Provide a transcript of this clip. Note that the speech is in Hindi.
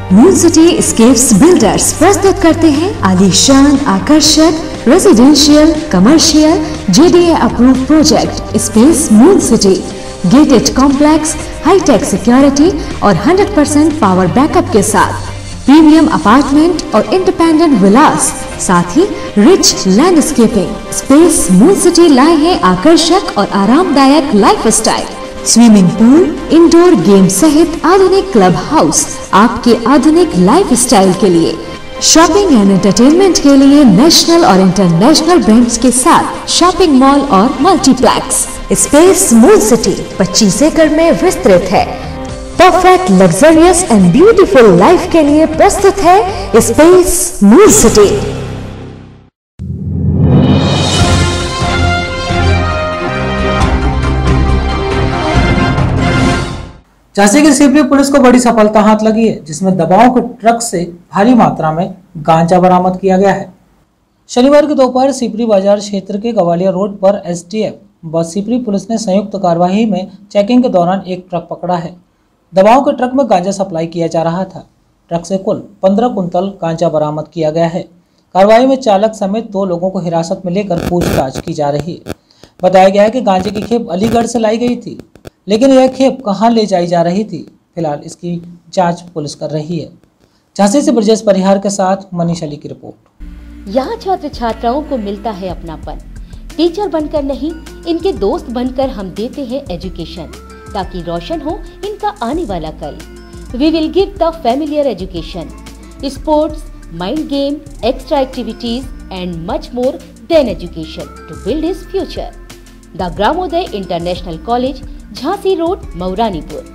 मून सिटी स्केप्स बिल्डर्स प्रस्तुत करते हैं आलीशान, आकर्षक residential, commercial, JDA approve project space moon city. Gated complex, hitech security और 100% पावर बैकअप के साथ प्रीमियम अपार्टमेंट और इंडिपेंडेंट विलास, साथ ही rich landscaping. Space moon city लाए हैं आकर्षक और आरामदायक lifestyle, swimming pool, indoor game सहित आधुनिक क्लब हाउस आपके आधुनिक लाइफस्टाइल के लिए। शॉपिंग एंड एंटरटेनमेंट के लिए नेशनल और इंटरनेशनल ब्रांड्स के साथ शॉपिंग मॉल और मल्टीप्लेक्स। स्पेस मून सिटी 25 एकड़ में विस्तृत है। Perfect luxurious and beautiful life के लिए प्रस्तुत है स्पेस मून सिटी। झांसी की सीपरी पुलिस को बड़ी सफलता हाथ लगी है, जिसमें दवाओं के ट्रक से भारी मात्रा में गांजा बरामद किया गया है। शनिवार की दोपहर सीपरी बाजार क्षेत्र के गवालिया रोड पर एसटीएफ व सीपरी पुलिस ने संयुक्त कार्यवाही में चेकिंग के दौरान एक ट्रक पकड़ा है। दवाओं के ट्रक में गांजा सप्लाई किया जा रहा था। ट्रक से कुल 15 कुंतल गांजा बरामद किया गया है। कार्रवाई में चालक समेत 2 लोगों को हिरासत में लेकर पूछताछ की जा रही है। बताया गया है कि गांजे की खेप अलीगढ़ से लाई गई थी, लेकिन यह खेप कहां ले जाई जा रही थी, फिलहाल इसकी जांच पुलिस कर रही है। झांसी से ब्रजेश परिहार के साथ मनीष अली की रिपोर्ट। यहाँ छात्र छात्राओं को मिलता है अपनापन। टीचर बनकर नहीं, इनके दोस्त बनकर हम देते हैं एजुकेशन, ताकि रोशन हो इनका आने वाला कल। We will give the familiar education, sports, mind game, extra activities and much more than education to build his future. The Gramodaya international college, Jhansi road, Mauranipur.